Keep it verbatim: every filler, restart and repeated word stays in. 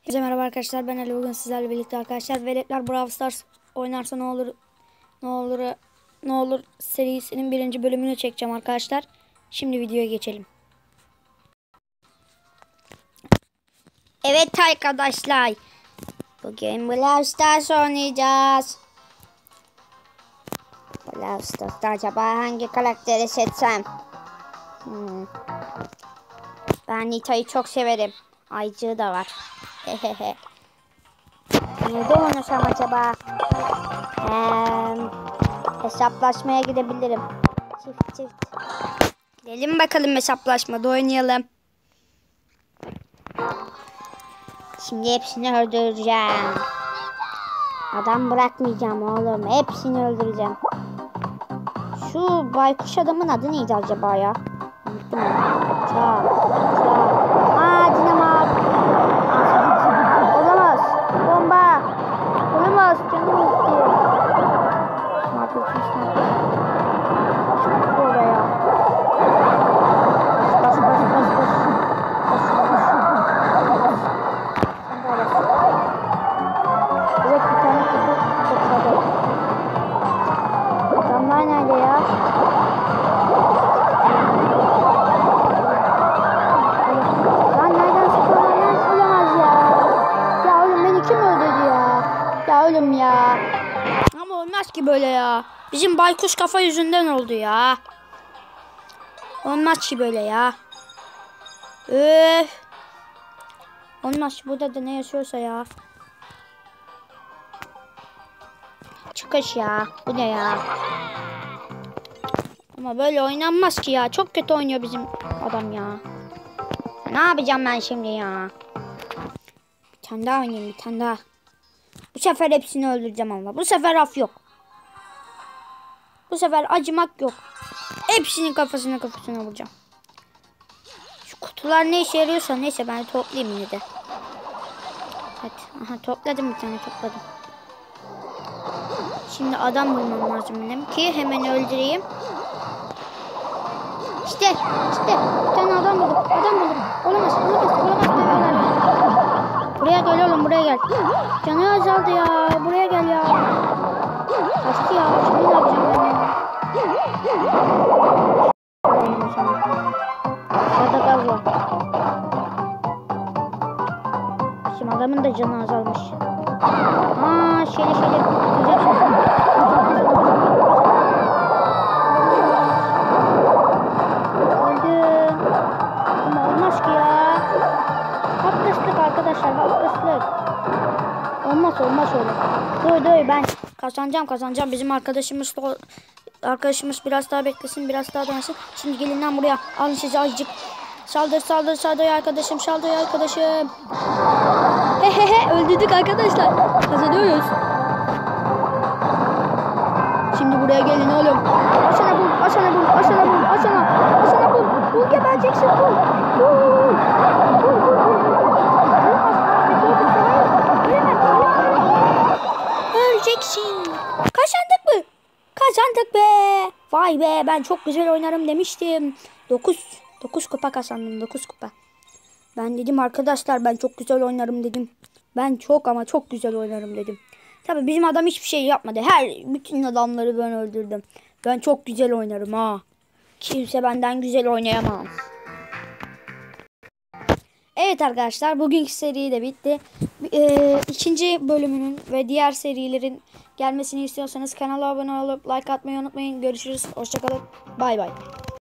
Herkese merhaba arkadaşlar, ben Ali. Bugün sizlerle birlikte arkadaşlar Veletler Brawl Stars oynarsa ne olur ne olur ne olur serisinin birinci bölümünü çekeceğim arkadaşlar. Şimdi videoya geçelim. Evet arkadaşlar, bugün Brawl Stars oynayacağız. Brawl Stars'ta acaba hangi karakteri seçsem? Hmm. Ben Nita'yı çok severim. Ayıcığı da var. Hehehe. Nerede oynasam acaba? Ee, hesaplaşmaya gidebilirim. Çift çift. Gidelim bakalım, hesaplaşmada oynayalım. Şimdi hepsini öldüreceğim. Adam bırakmayacağım oğlum. Hepsini öldüreceğim. Şu baykuş adamın adı neydi acaba ya? Unuttum onu. Çağ. Çağ. Aa, dinamit. Olamaz. Bomba. Olamaz. Canım gitti. Sniper, sniper. Kaçmak oraya. Bas, bas, bas, bas, bas. Bas, bas. Sen de arasın. Direkt bir tane kutu topladı. Adamlar nerede ya? Lan nereden sıkıyorlar lan? Olamaz ya. Ya oğlum, beni kim öldürdü ya? Ya oğlum ya. Ama olmaz ki böyle ya. Bizim baykuş kafa yüzünden oldu ya. Olmaz ki böyle ya. Öf. Olmaz ki, burada da ne yaşıyorsa ya. Çıkış ya. Bu ne ya? Ama böyle oynanmaz ki ya. Çok kötü oynuyor bizim adam ya. Ne yapacağım ben şimdi ya? Bir tane daha oynayayım, bir tane daha. Bu sefer hepsini öldüreceğim ama. Bu sefer af yok. Bu sefer acımak yok. Hepsinin kafasına kafasına vuracağım. Şu kutular ne işe yarıyorsa neyse, ben toplayayım yine de. Hadi. Aha, topladım, bir tane topladım. Şimdi adam bulmam lazım benim ki hemen öldüreyim. İşte, işte bir tane adam buldum. Adam buldum. Olamaz, olamaz, olamaz. Olamaz. Buraya gel oğlum, buraya gel. Canı azaldı ya. Buraya gel ya. Kaçtı ya. Şimdi ne yapacağım ben ya? Aşağıda gaz var. Şimdi adamın da canı azalmış. Aa, şöyle şöyle. Güzel şey. Öldüm. Ama olmaz ki ya. Haklıslık arkadaşlar, haklıslık. Olmaz, olmaz öyle. Dur dur, ben kazanacağım kazanacağım. Bizim arkadaşımız arkadaşımız biraz daha beklesin, biraz daha dayansın. Şimdi gelin lan buraya. Alın size azıcık. Saldır saldır saldır arkadaşım, saldır arkadaşım. Hehehe, öldürdük arkadaşlar. Kazanıyoruz. Şimdi buraya gelin oğlum. Aşana bul, aşana bul, aşana bul, aşana. Aşana bul. Bul, gebereceksin bul. Bul. Bul, bul, bul. Öleceksin. Kazandık mı? Kazandık be. Vay be, ben çok güzel oynarım demiştim. dokuz dokuz kupa kazandım, dokuz kupa. Ben dedim arkadaşlar, ben çok güzel oynarım dedim. Ben çok ama çok güzel oynarım dedim. Tabii bizim adam hiçbir şey yapmadı. Her bütün adamları ben öldürdüm. Ben çok güzel oynarım ha. Kimse benden güzel oynayamaz. Evet arkadaşlar, bugünkü seri de bitti. Ee, ikinci bölümünün ve diğer serilerin gelmesini istiyorsanız kanala abone olup like atmayı unutmayın. Görüşürüz. Hoşçakalın. Bay bay.